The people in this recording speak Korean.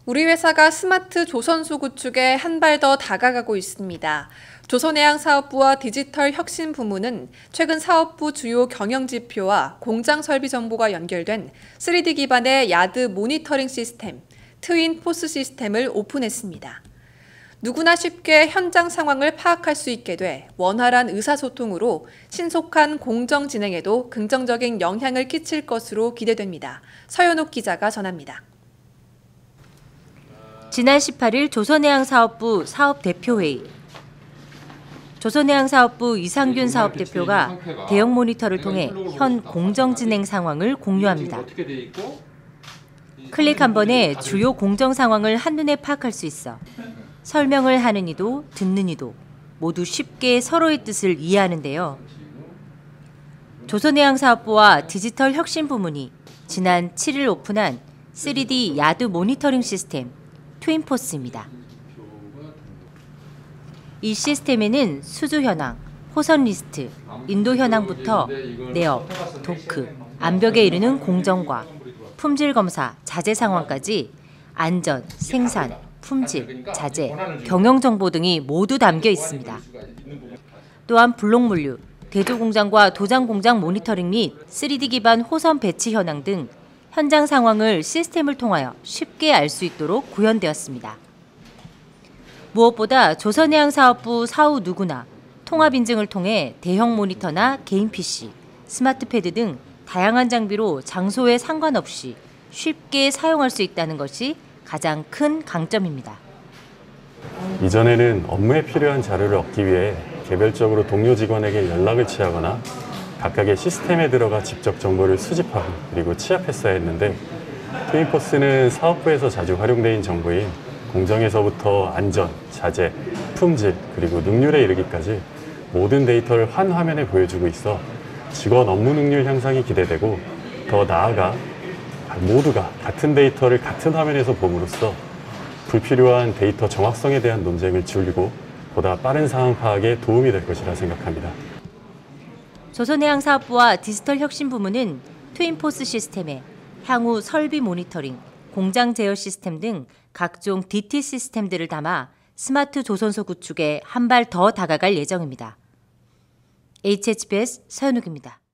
우리 회사가 스마트 조선소 구축에 한 발 더 다가가고 있습니다. 조선해양사업부와 디지털혁신부문은 최근 사업부 주요 경영지표와 공장 설비 정보가 연결된 3D 기반의 야드 모니터링 시스템, 트윈 포스 시스템을 오픈했습니다. 누구나 쉽게 현장 상황을 파악할 수 있게 돼 원활한 의사소통으로 신속한 공정 진행에도 긍정적인 영향을 끼칠 것으로 기대됩니다. 서현옥 기자가 전합니다. 지난 18일 조선해양사업부 사업대표회의. 조선해양사업부 이상균 사업대표가 대형 모니터를 통해 현 공정 진행 상황을 공유합니다. 클릭 한 번에 주요 공정 상황을 한눈에 파악할 수 있어 설명을 하는 이도 듣는 이도 모두 쉽게 서로의 뜻을 이해하는데요. 조선해양사업부와 디지털혁신부문이 지난 7일 오픈한 3D 야드 모니터링 시스템 트윈포스입니다. 이 시스템에는 수주 현황, 호선 리스트, 인도 현황부터 내역, 도크, 암벽에 이르는 공정과 품질 검사, 자재 상황까지 안전, 생산, 품질, 자재, 경영 정보 등이 모두 담겨 있습니다. 또한 블록 물류, 대조 공장과 도장 공장 모니터링 및 3D 기반 호선 배치 현황 등 현장 상황을 시스템을 통하여 쉽게 알 수 있도록 구현되었습니다. 무엇보다 조선해양사업부 사후 누구나 통합 인증을 통해 대형 모니터나 개인 PC, 스마트패드 등 다양한 장비로 장소에 상관없이 쉽게 사용할 수 있다는 것이 가장 큰 강점입니다. 이전에는 업무에 필요한 자료를 얻기 위해 개별적으로 동료 직원에게 연락을 취하거나 각각의 시스템에 들어가 직접 정보를 수집하고 그리고 취합했어야 했는데 트윈포스는 사업부에서 자주 활용되는 정보인 공정에서부터 안전, 자재, 품질, 그리고 능률에 이르기까지 모든 데이터를 한 화면에 보여주고 있어 직원 업무 능률 향상이 기대되고 더 나아가 모두가 같은 데이터를 같은 화면에서 봄으로써 불필요한 데이터 정확성에 대한 논쟁을 줄이고 보다 빠른 상황 파악에 도움이 될 것이라 생각합니다. 조선해양사업부와 디지털혁신부문은 트윈포스 시스템에 향후 설비 모니터링, 공장 제어 시스템 등 각종 DT 시스템들을 담아 스마트 조선소 구축에 한 발 더 다가갈 예정입니다. HHBS 서현욱입니다.